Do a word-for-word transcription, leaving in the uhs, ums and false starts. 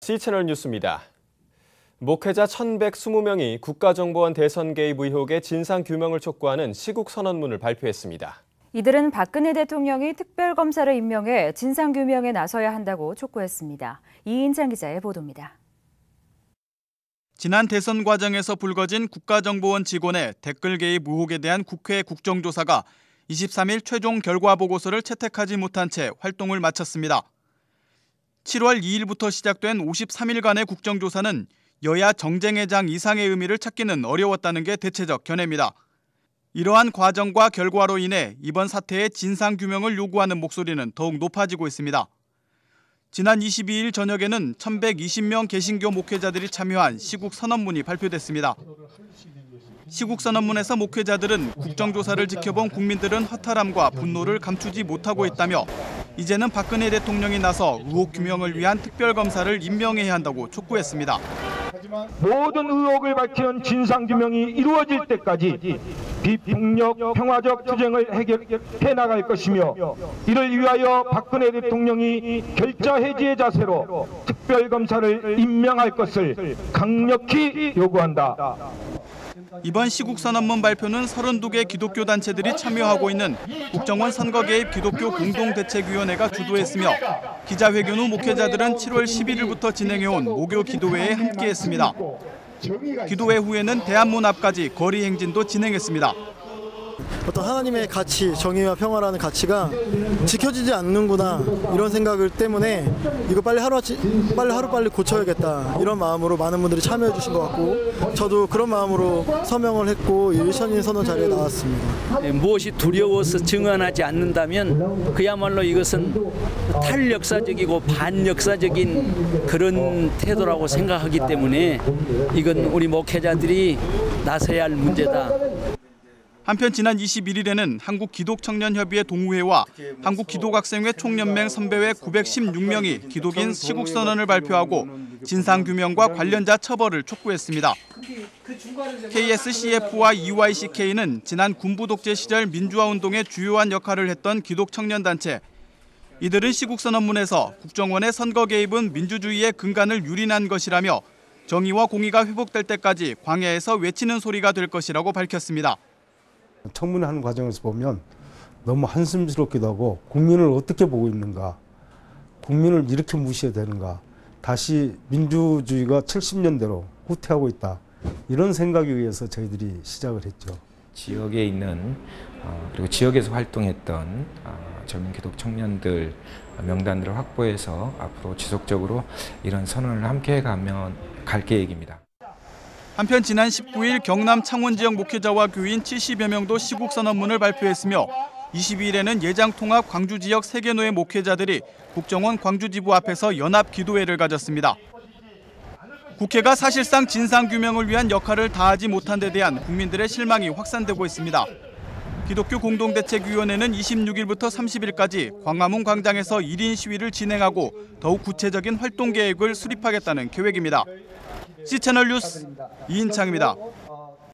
씨채널 뉴스입니다. 목회자 천백이십 명이 국가정보원 대선 개입 의혹의 진상규명을 촉구하는 시국선언문을 발표했습니다. 이들은 박근혜 대통령이 특별검사를 임명해 진상규명에 나서야 한다고 촉구했습니다. 이인찬 기자의 보도입니다. 지난 대선 과정에서 불거진 국가정보원 직원의 댓글 개입 의혹에 대한 국회 국정조사가 이십삼 일 최종 결과 보고서를 채택하지 못한 채 활동을 마쳤습니다. 칠월 이일부터 시작된 오십삼 일간의 국정조사는 여야 정쟁의 장 이상의 의미를 찾기는 어려웠다는 게 대체적 견해입니다. 이러한 과정과 결과로 인해 이번 사태의 진상규명을 요구하는 목소리는 더욱 높아지고 있습니다. 지난 이십이일 저녁에는 천백이십 명 개신교 목회자들이 참여한 시국선언문이 발표됐습니다. 시국선언문에서 목회자들은 국정조사를 지켜본 국민들은 허탈함과 분노를 감추지 못하고 있다며 이제는 박근혜 대통령이 나서 의혹 규명을 위한 특별검사를 임명해야 한다고 촉구했습니다. 모든 의혹을 밝히는 진상규명이 이루어질 때까지 비폭력 평화적 투쟁을 해결해 나갈 것이며 이를 위하여 박근혜 대통령이 결자해지의 자세로 특별검사를 임명할 것을 강력히 요구한다. 이번 시국선언문 발표는 서른두 개 기독교 단체들이 참여하고 있는 국정원 선거개입 기독교 공동대책위원회가 주도했으며 기자회견 후 목회자들은 칠월 십일일부터 진행해온 목요 기도회에 함께했습니다. 기도회 후에는 대한문 앞까지 거리 행진도 진행했습니다. 어떤 하나님의 가치, 정의와 평화라는 가치가 지켜지지 않는구나 이런 생각을 때문에 이거 빨리 하루 빨리 하루 빨리 고쳐야겠다 이런 마음으로 많은 분들이 참여해 주신 것 같고 저도 그런 마음으로 서명을 했고 일선인 선언 자리에 나왔습니다. 무엇이 두려워서 증언하지 않는다면 그야말로 이것은 탈역사적이고 반역사적인 그런 태도라고 생각하기 때문에 이건 우리 목회자들이 나서야 할 문제다. 한편 지난 이십일일에는 한국기독청년협의회 동우회와 한국기독학생회 총연맹 선배회 구백십육 명이 기독인 시국선언을 발표하고 진상규명과 관련자 처벌을 촉구했습니다. 케이에스씨에프와 이와이씨케이는 지난 군부 독재 시절 민주화운동에 주요한 역할을 했던 기독청년단체. 이들은 시국선언문에서 국정원의 선거 개입은 민주주의의 근간을 유린한 것이라며 정의와 공의가 회복될 때까지 광야에서 외치는 소리가 될 것이라고 밝혔습니다. 청문회하는 과정에서 보면 너무 한심스럽기도 하고 국민을 어떻게 보고 있는가, 국민을 이렇게 무시해야 되는가, 다시 민주주의가 칠십 년대로 후퇴하고 있다. 이런 생각에 의해서 저희들이 시작을 했죠. 지역에 있는 그리고 지역에서 활동했던 젊은 기독 청년들 명단들을 확보해서 앞으로 지속적으로 이런 선언을 함께 해가면 갈 계획입니다. 한편 지난 십구일 경남 창원 지역 목회자와 교인 칠십여 명도 시국선언문을 발표했으며 이십이일에는 예장통합 광주 지역 세계노예 목회자들이 국정원 광주지부 앞에서 연합 기도회를 가졌습니다. 국회가 사실상 진상규명을 위한 역할을 다하지 못한 데 대한 국민들의 실망이 확산되고 있습니다. 기독교 공동대책위원회는 이십육일부터 삼십일까지 광화문 광장에서 일 인 시위를 진행하고 더욱 구체적인 활동 계획을 수립하겠다는 계획입니다. 씨채널 뉴스 이인창입니다.